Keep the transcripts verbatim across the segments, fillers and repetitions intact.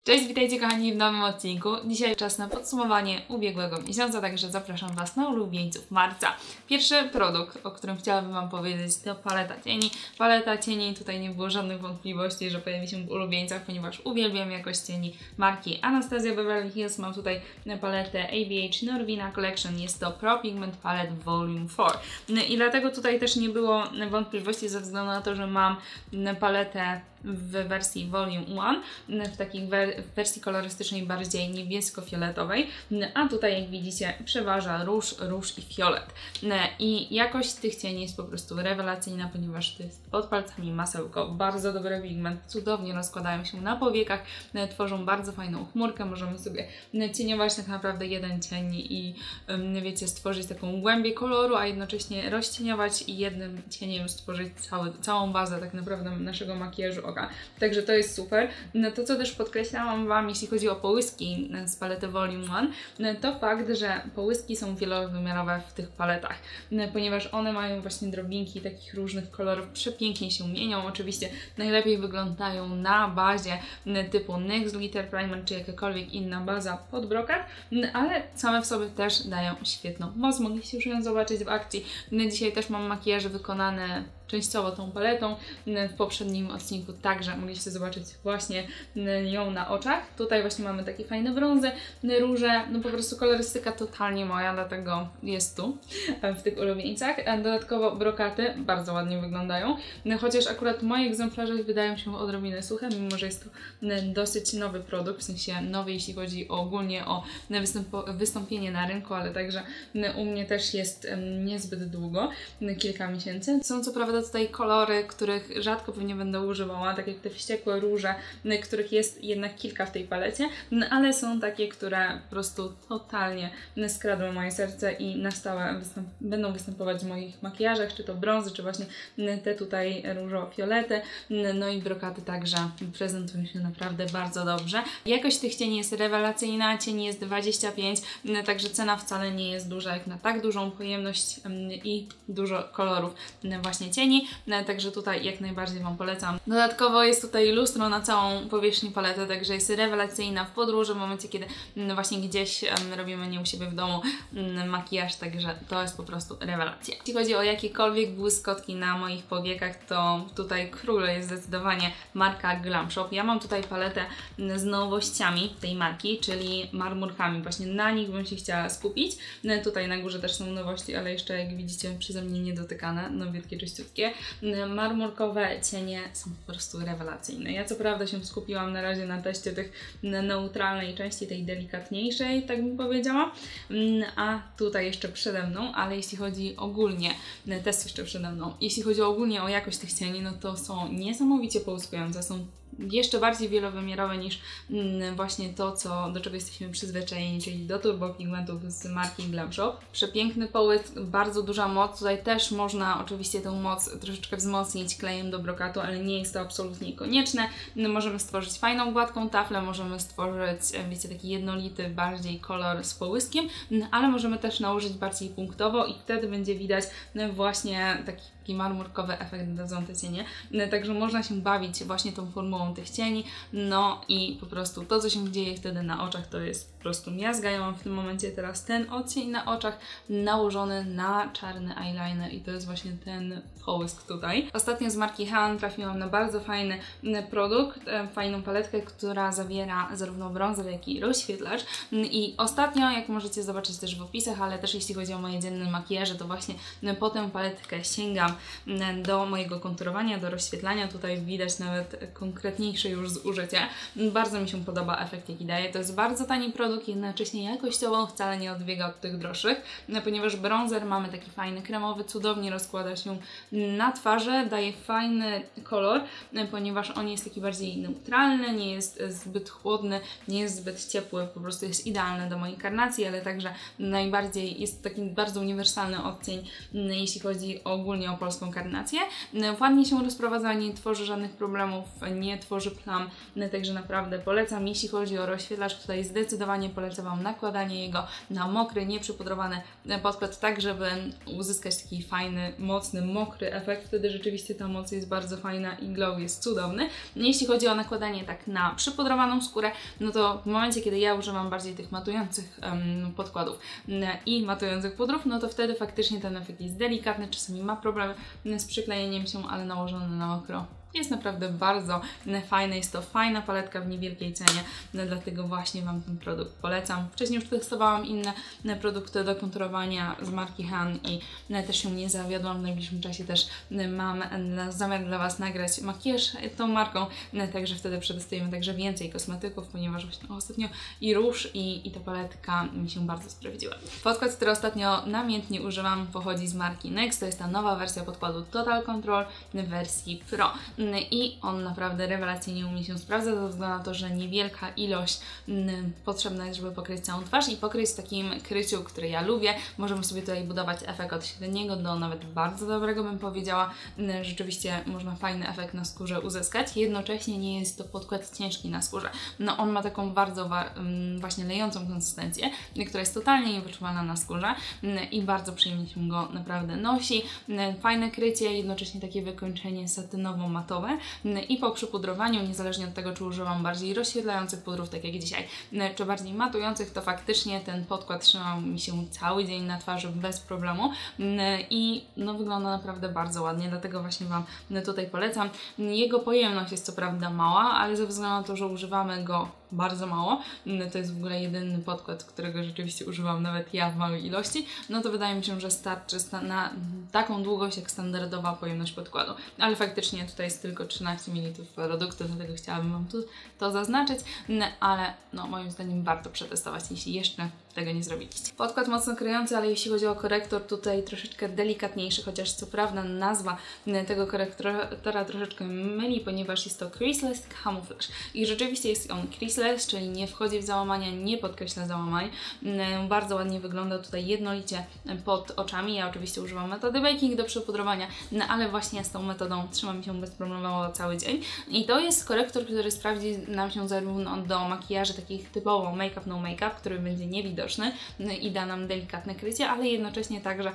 Cześć, witajcie kochani w nowym odcinku. Dzisiaj czas na podsumowanie ubiegłego miesiąca, także zapraszam Was na ulubieńców marca. Pierwszy produkt, o którym chciałabym Wam powiedzieć, to paleta cieni. Paleta cieni, tutaj nie było żadnych wątpliwości, że pojawi się w ulubieńcach, ponieważ uwielbiam jakość cieni marki Anastasia Beverly Hills. Mam tutaj paletę A B H Norvina Collection, jest to Pro Pigment Palette Volume cztery. I dlatego tutaj też nie było wątpliwości ze względu na to, że mam paletę w wersji Volume jeden, w takiej wer w wersji kolorystycznej bardziej niebiesko-fioletowej, a tutaj jak widzicie przeważa róż, róż i fiolet. I jakość tych cieni jest po prostu rewelacyjna, ponieważ to jest pod palcami masełko, bardzo dobry pigment, cudownie rozkładają się na powiekach, tworzą bardzo fajną chmurkę, możemy sobie cieniować tak naprawdę jeden cień i wiecie, stworzyć taką głębię koloru, a jednocześnie rozcieniować i jednym cieniem stworzyć cały, całą bazę tak naprawdę naszego makijażu oka. Także to jest super. No to, co też podkreślałam Wam, jeśli chodzi o połyski z palety Volume jeden, to fakt, że połyski są wielowymiarowe w tych paletach, ponieważ one mają właśnie drobinki takich różnych kolorów, przepięknie się mienią. Oczywiście najlepiej wyglądają na bazie typu N Y X Glitter Primer czy jakakolwiek inna baza pod brokat, ale same w sobie też dają świetną moc. Mogliście już ją zobaczyć w akcji. Dzisiaj też mam makijaże wykonane częściowo tą paletą. W poprzednim odcinku także mogliście zobaczyć właśnie ją na oczach. Tutaj właśnie mamy takie fajne brązy, róże, no po prostu kolorystyka totalnie moja, dlatego jest tu w tych ulubieńcach. Dodatkowo brokaty bardzo ładnie wyglądają, chociaż akurat moje egzemplarze wydają się odrobinę suche, mimo że jest to dosyć nowy produkt, w sensie nowy jeśli chodzi ogólnie o wystąpienie na rynku, ale także u mnie też jest niezbyt długo, kilka miesięcy. Są co prawda tutaj kolory, których rzadko pewnie będę używała, tak jak te wściekłe róże, których jest jednak kilka w tej palecie, ale są takie, które po prostu totalnie skradły moje serce i na stałe występ będą występować w moich makijażach, czy to brązy, czy właśnie te tutaj różowo-fiolety, no i brokaty także prezentują się naprawdę bardzo dobrze. Jakość tych cieni jest rewelacyjna, cieni jest dwadzieścia pięć, także cena wcale nie jest duża jak na tak dużą pojemność i dużo kolorów właśnie cieni. Także tutaj jak najbardziej Wam polecam. Dodatkowo jest tutaj lustro na całą powierzchnię palety, także jest rewelacyjna w podróży, w momencie kiedy właśnie gdzieś robimy nie u siebie w domu makijaż, także to jest po prostu rewelacja. Jeśli chodzi o jakiekolwiek błyskotki na moich powiekach, to tutaj król jest zdecydowanie marka Glam Shop. Ja mam tutaj paletę z nowościami tej marki, czyli marmurkami. Właśnie na nich bym się chciała skupić. Tutaj na górze też są nowości, ale jeszcze jak widzicie przeze mnie niedotykane, nowiutkie, czyściutkie. Marmurkowe cienie są po prostu rewelacyjne. Ja co prawda się skupiłam na razie na teście tych neutralnej części, tej delikatniejszej, tak bym powiedziała, a tutaj jeszcze przede mną, ale jeśli chodzi ogólnie, test jeszcze przede mną, jeśli chodzi ogólnie o jakość tych cieni, no to są niesamowicie połyskujące, są jeszcze bardziej wielowymiarowe niż mm, właśnie to, co, do czego jesteśmy przyzwyczajeni, czyli do turbopigmentów z marki Glam Shop. Przepiękny połysk, bardzo duża moc. Tutaj też można oczywiście tę moc troszeczkę wzmocnić klejem do brokatu, ale nie jest to absolutnie konieczne. Możemy stworzyć fajną, gładką taflę, możemy stworzyć, wiecie, taki jednolity bardziej kolor z połyskiem, ale możemy też nałożyć bardziej punktowo i wtedy będzie widać właśnie taki taki marmurkowy efekt dadzą te cienie. Także można się bawić właśnie tą formułą tych cieni, no i po prostu to, co się dzieje wtedy na oczach, to jest po prostu miazga. Ja mam w tym momencie teraz ten odcień na oczach nałożony na czarny eyeliner i to jest właśnie ten połysk tutaj. Ostatnio z marki Han trafiłam na bardzo fajny produkt, fajną paletkę, która zawiera zarówno brązer, jak i rozświetlacz i ostatnio, jak możecie zobaczyć też w opisach, ale też jeśli chodzi o moje dzienne makijaże, to właśnie po tę paletkę sięgam do mojego konturowania, do rozświetlania. Tutaj widać nawet konkretniejsze już zużycie. Bardzo mi się podoba efekt, jaki daje. To jest bardzo tani produkt, jednocześnie jakościowo wcale nie odbiega od tych droższych, ponieważ bronzer mamy taki fajny, kremowy, cudownie rozkłada się na twarzy, daje fajny kolor, ponieważ on jest taki bardziej neutralny, nie jest zbyt chłodny, nie jest zbyt ciepły, po prostu jest idealny do mojej karnacji, ale także najbardziej jest taki bardzo uniwersalny odcień, jeśli chodzi ogólnie o polską karnację. Ładnie się rozprowadza, nie tworzy żadnych problemów, nie tworzy plam, także naprawdę polecam. Jeśli chodzi o rozświetlacz, tutaj zdecydowanie polecam Wam nakładanie jego na mokry, nieprzypudrowany podkład, tak żeby uzyskać taki fajny, mocny, mokry efekt. Wtedy rzeczywiście ta moc jest bardzo fajna i glow jest cudowny. Jeśli chodzi o nakładanie tak na przypudrowaną skórę, no to w momencie, kiedy ja używam bardziej tych matujących um, podkładów i matujących pudrów, no to wtedy faktycznie ten efekt jest delikatny, czasami ma problem z przyklejeniem się, ale nałożony na mokro jest naprawdę bardzo fajny. Jest to fajna paletka w niewielkiej cenie, dlatego właśnie Wam ten produkt polecam. Wcześniej już testowałam inne produkty do konturowania z marki Han i też się nie zawiodłam. W najbliższym czasie też mam zamiar dla Was nagrać makijaż tą marką, także wtedy przetestujemy także więcej kosmetyków, ponieważ właśnie ostatnio i róż i, i ta paletka mi się bardzo sprawdziła. Podkład, który ostatnio namiętnie używam, pochodzi z marki NYX. To jest ta nowa wersja podkładu Total Control w wersji Pro. I on naprawdę rewelacyjnie u mnie się sprawdza, ze względu na to, że niewielka ilość mm, potrzebna jest, żeby pokryć całą twarz i pokryć w takim kryciu, które ja lubię. Możemy sobie tutaj budować efekt od średniego do nawet bardzo dobrego, bym powiedziała. Rzeczywiście można fajny efekt na skórze uzyskać. Jednocześnie nie jest to podkład ciężki na skórze. No on ma taką bardzo wa właśnie lejącą konsystencję, która jest totalnie niewyczuwalna na skórze i bardzo przyjemnie się go naprawdę nosi. Fajne krycie, jednocześnie takie wykończenie satynowo-matowe. I po przypudrowaniu, niezależnie od tego, czy używam bardziej rozświetlających pudrów, tak jak dzisiaj, czy bardziej matujących, to faktycznie ten podkład trzymał mi się cały dzień na twarzy bez problemu i no, wygląda naprawdę bardzo ładnie, dlatego właśnie Wam tutaj polecam. Jego pojemność jest co prawda mała, ale ze względu na to, że używamy go bardzo mało, to jest w ogóle jedyny podkład, którego rzeczywiście używam nawet ja w małej ilości, no to wydaje mi się, że starczy na taką długość jak standardowa pojemność podkładu. Ale faktycznie tutaj jest tylko trzynaście mililitrów produktu, dlatego chciałabym Wam tu to zaznaczyć, ale no moim zdaniem warto przetestować, jeśli jeszcze tego nie zrobiliście. Podkład mocno kryjący, ale jeśli chodzi o korektor, tutaj troszeczkę delikatniejszy, chociaż co prawda nazwa tego korektora troszeczkę myli, ponieważ jest to Creaseless Camouflage i rzeczywiście jest on creaseless, czyli nie wchodzi w załamania, nie podkreśla załamań. Bardzo ładnie wygląda tutaj jednolicie pod oczami. Ja oczywiście używam metody baking do przepudrowania, no ale właśnie z tą metodą trzymam się bezproblemowo cały dzień. I to jest korektor, który sprawdzi nam się zarówno do makijaży takich typowo make-up, no make-up, który będzie niewidoczny i da nam delikatne krycie, ale jednocześnie także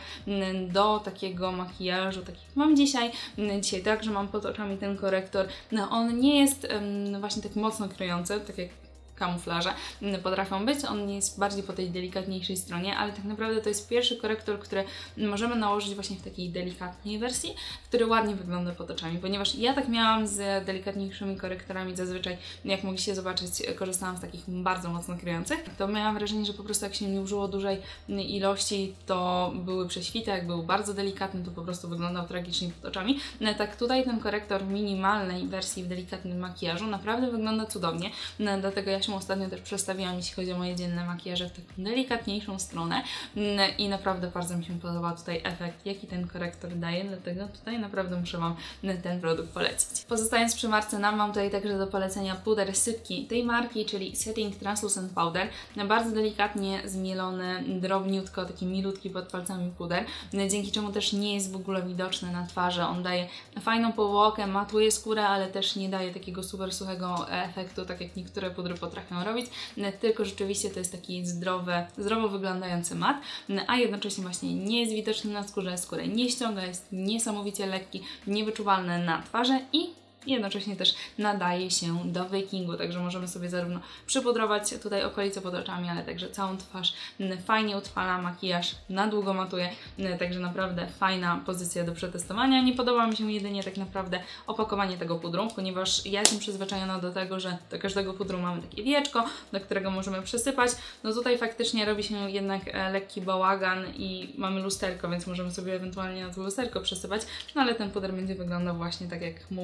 do takiego makijażu, tak jak mam dzisiaj. Dzisiaj także mam pod oczami ten korektor. No, on nie jest um, właśnie tak mocno kryjący, tak jak kamuflaże potrafią być. On jest bardziej po tej delikatniejszej stronie, ale tak naprawdę to jest pierwszy korektor, który możemy nałożyć właśnie w takiej delikatnej wersji, który ładnie wygląda pod oczami, ponieważ ja tak miałam z delikatniejszymi korektorami zazwyczaj, jak mogliście zobaczyć, korzystałam z takich bardzo mocno kryjących. To miałam wrażenie, że po prostu jak się nie użyło dużej ilości, to były prześwite, jak był bardzo delikatny, to po prostu wyglądał tragicznie pod oczami. No, tak tutaj ten korektor w minimalnej wersji w delikatnym makijażu naprawdę wygląda cudownie, no, dlatego ja się ostatnio też przestawiłam, jeśli chodzi o moje dzienne makijaże, w taką delikatniejszą stronę i naprawdę bardzo mi się podoba tutaj efekt, jaki ten korektor daje, dlatego tutaj naprawdę muszę Wam ten produkt polecić. Pozostając przy marce Nam, mam tutaj także do polecenia puder sypki tej marki, czyli Setting Translucent Powder. Bardzo delikatnie zmielony, drobniutko, taki milutki pod palcami puder, dzięki czemu też nie jest w ogóle widoczny na twarzy. On daje fajną powłokę, matuje skórę, ale też nie daje takiego super suchego efektu, tak jak niektóre pudry potrafią robić, tylko rzeczywiście to jest taki zdrowy, zdrowo wyglądający mat, a jednocześnie właśnie nie jest widoczny na skórze, skórę nie ściąga, jest niesamowicie lekki, niewyczuwalny na twarzy i jednocześnie też nadaje się do bakingu, także możemy sobie zarówno przypudrować tutaj okolice pod oczami, ale także całą twarz. Fajnie utrwala makijaż, na długo matuje, także naprawdę fajna pozycja do przetestowania. Nie podoba mi się jedynie tak naprawdę opakowanie tego pudru, ponieważ ja jestem przyzwyczajona do tego, że do każdego pudru mamy takie wieczko, do którego możemy przesypać. No tutaj faktycznie robi się jednak lekki bałagan i mamy lusterko, więc możemy sobie ewentualnie na to lusterko przesypać, no ale ten puder będzie wyglądał właśnie tak jak mój teraz,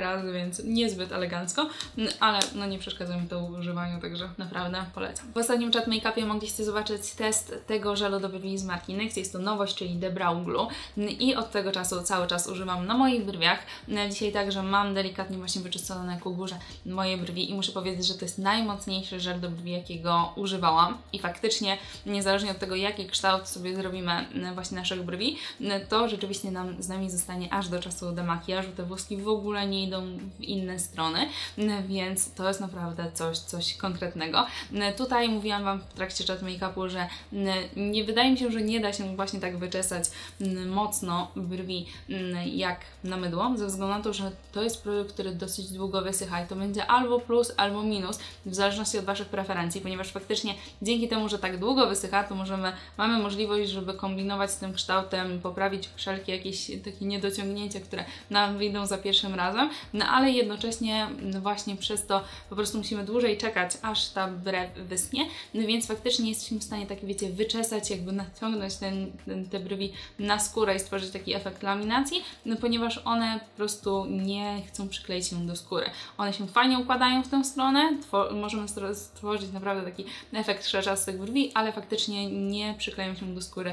razy, więc niezbyt elegancko, ale no nie przeszkadza mi to w używaniu, także naprawdę polecam. W ostatnim Chat Makeupie mogliście zobaczyć test tego żelu do brwi z marki NYX. Jest to nowość, czyli The Brow Glue i od tego czasu cały czas używam na moich brwiach. Dzisiaj także mam delikatnie właśnie wyczyszczone ku górze moje brwi i muszę powiedzieć, że to jest najmocniejszy żel do brwi, jakiego używałam i faktycznie niezależnie od tego, jaki kształt sobie zrobimy właśnie naszych brwi, to rzeczywiście nam z nami zostanie aż do czasu demakijażu. Te włoski w ogóle nie idą w inne strony, więc to jest naprawdę coś, coś konkretnego. Tutaj mówiłam Wam w trakcie Chat Make'upu, że nie wydaje mi się, że nie da się właśnie tak wyczesać mocno brwi jak na mydło, ze względu na to, że to jest produkt, który dosyć długo wysycha i to będzie albo plus, albo minus, w zależności od Waszych preferencji, ponieważ faktycznie dzięki temu, że tak długo wysycha, to możemy, mamy możliwość, żeby kombinować z tym kształtem, poprawić wszelkie jakieś takie niedociągnięcia, które nam wyjdą za pierwszym razem, no ale jednocześnie no właśnie przez to po prostu musimy dłużej czekać, aż ta brew wyschnie, no więc faktycznie jesteśmy w stanie, tak wiecie, wyczesać, jakby naciągnąć ten, ten, te brwi na skórę i stworzyć taki efekt laminacji, no ponieważ one po prostu nie chcą przykleić się do skóry. One się fajnie układają w tę stronę, możemy stworzyć naprawdę taki efekt szklaczastych brwi, ale faktycznie nie przykleją się do skóry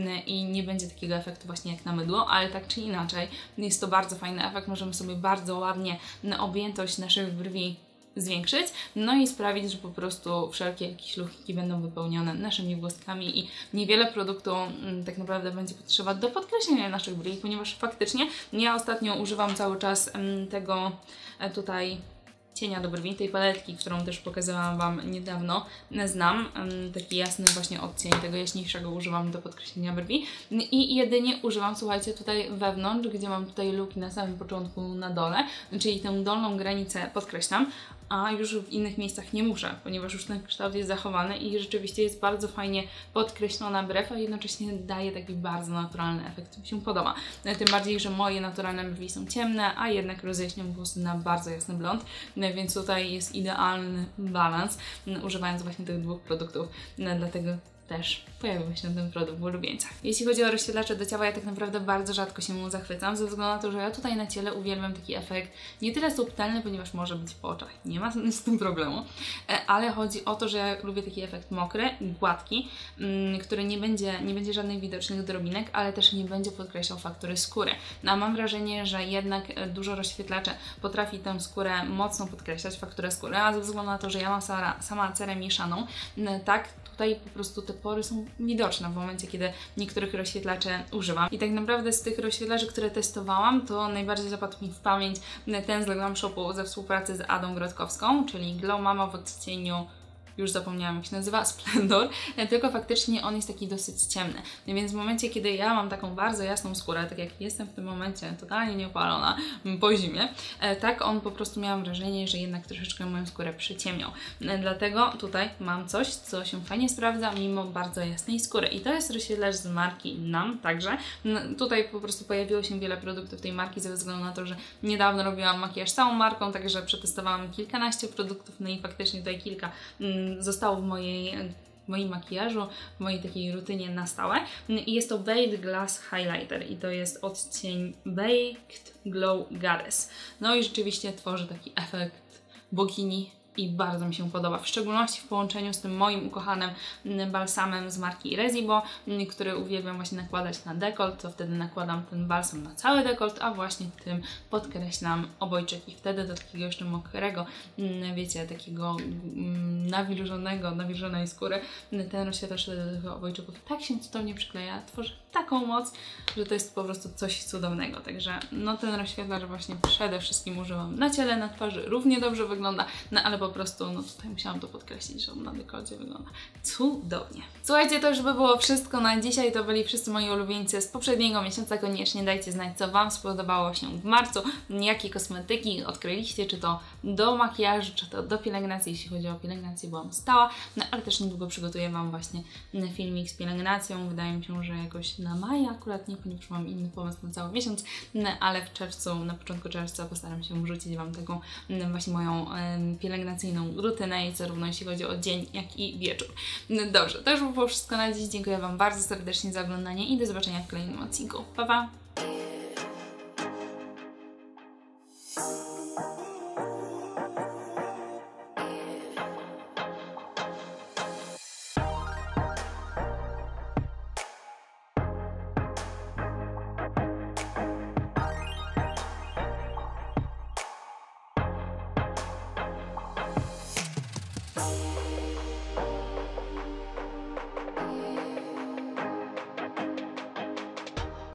i nie będzie takiego efektu właśnie jak na mydło, ale tak czy inaczej jest to bardzo fajny efekt, możemy sobie bardzo ładnie objętość naszych brwi zwiększyć, no i sprawić, że po prostu wszelkie jakieś luki będą wypełnione naszymi włoskami i niewiele produktu m, tak naprawdę będzie potrzeba do podkreślenia naszych brwi, ponieważ faktycznie ja ostatnio używam cały czas m, tego e, tutaj cienia do brwi, tej paletki, którą też pokazałam Wam niedawno, znam, taki jasny właśnie odcień, tego jaśniejszego używam do podkreślenia brwi i jedynie używam, słuchajcie, tutaj wewnątrz, gdzie mam tutaj luki na samym początku na dole, czyli tę dolną granicę podkreślam, a już w innych miejscach nie muszę, ponieważ już ten kształt jest zachowany i rzeczywiście jest bardzo fajnie podkreślona brew, a jednocześnie daje taki bardzo naturalny efekt, mi się podoba. Tym bardziej, że moje naturalne brwi są ciemne, a jednak rozjaśniam włosy na bardzo jasny blond, więc tutaj jest idealny balans, używając właśnie tych dwóch produktów, dlatego też pojawił się ten produkt w ulubieńcach. Jeśli chodzi o rozświetlacze do ciała, ja tak naprawdę bardzo rzadko się mu zachwycam, ze względu na to, że ja tutaj na ciele uwielbiam taki efekt nie tyle subtelny, ponieważ może być w oczach, nie ma z tym problemu, ale chodzi o to, że ja lubię taki efekt mokry, gładki, który nie będzie, nie będzie żadnych widocznych drobinek, ale też nie będzie podkreślał faktury skóry. No a mam wrażenie, że jednak dużo rozświetlaczy potrafi tę skórę mocno podkreślać, fakturę skóry, a ze względu na to, że ja mam sama, sama cerę mieszaną, tak tutaj po prostu te pory są widoczne w momencie, kiedy niektórych rozświetlaczy używam. I tak naprawdę z tych rozświetlaczy, które testowałam, to najbardziej zapadł mi w pamięć ten z Glam Shopu ze współpracy z Adą Grotkowską, czyli Glow Mama w odcieniu, już zapomniałam jak się nazywa, Splendor, tylko faktycznie on jest taki dosyć ciemny. Więc w momencie, kiedy ja mam taką bardzo jasną skórę, tak jak jestem w tym momencie totalnie nieopalona po zimie, tak on po prostu miałam wrażenie, że jednak troszeczkę moją skórę przyciemniał. Dlatego tutaj mam coś, co się fajnie sprawdza mimo bardzo jasnej skóry. I to jest rozświetlacz z marki Nam także. Tutaj po prostu pojawiło się wiele produktów tej marki ze względu na to, że niedawno robiłam makijaż z całą marką, także przetestowałam kilkanaście produktów, no i faktycznie tutaj kilka zostało w mojej, w moim makijażu, w mojej takiej rutynie na stałe. I jest to Veiled Glass Highlighter i to jest odcień Baked Glow Goddess. No i rzeczywiście tworzy taki efekt bogini i bardzo mi się podoba, w szczególności w połączeniu z tym moim ukochanym balsamem z marki Resibo, który uwielbiam właśnie nakładać na dekolt, to wtedy nakładam ten balsam na cały dekolt, a właśnie tym podkreślam obojczyk i wtedy do takiego jeszcze mokrego, wiecie, takiego nawilżonego, nawilżonej skóry, ten rozświetlacz do tych obojczyków tak się cudownie przykleja, tworzy taką moc, że to jest po prostu coś cudownego, także no ten rozświetlacz właśnie przede wszystkim używam na ciele, na twarzy, równie dobrze wygląda, no ale po prostu, no tutaj musiałam to podkreślić, że on na dekolcie wygląda cudownie. Słuchajcie, to już by było wszystko na dzisiaj, to byli wszyscy moi ulubieńcy z poprzedniego miesiąca, koniecznie dajcie znać, co Wam spodobało się w marcu, jakie kosmetyki odkryliście, czy to do makijażu, czy to do pielęgnacji, jeśli chodzi o pielęgnację byłam stała, no ale też niedługo przygotuję Wam właśnie filmik z pielęgnacją, wydaje mi się, że jakoś na maj akurat nie, ponieważ mam inny pomysł na cały miesiąc, no, ale w czerwcu, na początku czerwca postaram się wrzucić Wam taką właśnie moją pielęgnację rutynę i zarówno jeśli chodzi o dzień, jak i wieczór. No dobrze, to już było wszystko na dziś. Dziękuję Wam bardzo serdecznie za oglądanie i do zobaczenia w kolejnym odcinku. Pa, pa!